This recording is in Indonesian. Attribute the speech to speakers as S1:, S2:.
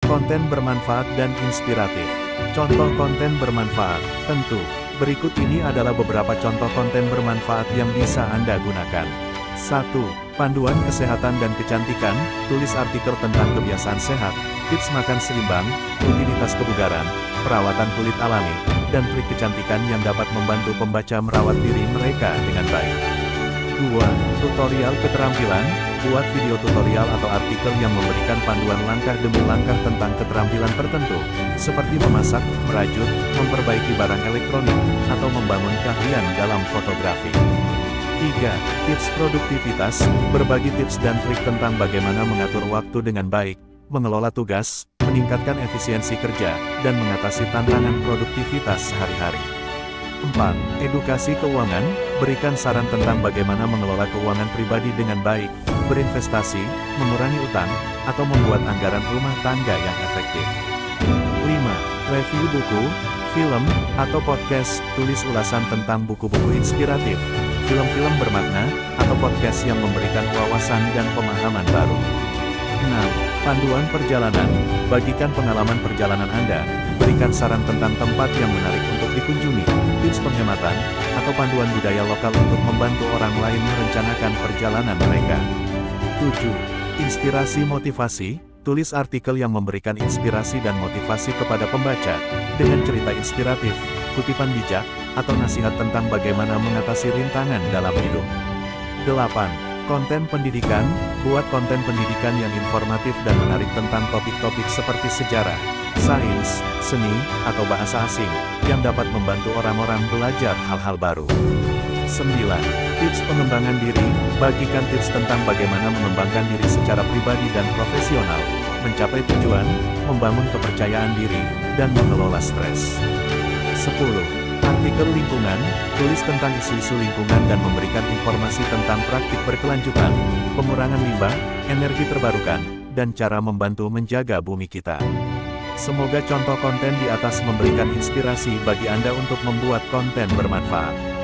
S1: Konten bermanfaat dan inspiratif. Contoh konten bermanfaat. Tentu, berikut ini adalah beberapa contoh konten bermanfaat yang bisa Anda gunakan. 1. Panduan kesehatan dan kecantikan, tulis artikel tentang kebiasaan sehat, tips makan seimbang, rutinitas kebugaran, perawatan kulit alami, dan trik kecantikan yang dapat membantu pembaca merawat diri mereka dengan baik. 2. Tutorial keterampilan, buat video tutorial atau artikel yang memberikan panduan langkah demi langkah tentang keterampilan tertentu, seperti memasak, merajut, memperbaiki barang elektronik, atau membangun keahlian dalam fotografi. 3. Tips produktivitas, berbagi tips dan trik tentang bagaimana mengatur waktu dengan baik, mengelola tugas, meningkatkan efisiensi kerja, dan mengatasi tantangan produktivitas sehari-hari. 4. Edukasi keuangan, berikan saran tentang bagaimana mengelola keuangan pribadi dengan baik, berinvestasi, mengurangi utang, atau membuat anggaran rumah tangga yang efektif. 5. Review buku, film, atau podcast, tulis ulasan tentang buku-buku inspiratif, film-film bermakna, atau podcast yang memberikan wawasan dan pemahaman baru. 6. Panduan perjalanan, bagikan pengalaman perjalanan Anda, berikan saran tentang tempat yang menarik untuk dikunjungi, tips penghematan, atau panduan budaya lokal untuk membantu orang lain merencanakan perjalanan mereka. 7. Inspirasi motivasi, tulis artikel yang memberikan inspirasi dan motivasi kepada pembaca, dengan cerita inspiratif, kutipan bijak, atau nasihat tentang bagaimana mengatasi rintangan dalam hidup. 8. Konten pendidikan, buat konten pendidikan yang informatif dan menarik tentang topik-topik seperti sejarah, sains, seni, atau bahasa asing, yang dapat membantu orang-orang belajar hal-hal baru. 9. Tips pengembangan diri, bagikan tips tentang bagaimana mengembangkan diri secara pribadi dan profesional, mencapai tujuan, membangun kepercayaan diri, dan mengelola stres. 10. Artikel lingkungan, tulis tentang isu-isu lingkungan dan memberikan informasi tentang praktik berkelanjutan, pengurangan limbah, energi terbarukan, dan cara membantu menjaga bumi kita. Semoga contoh konten di atas memberikan inspirasi bagi Anda untuk membuat konten bermanfaat.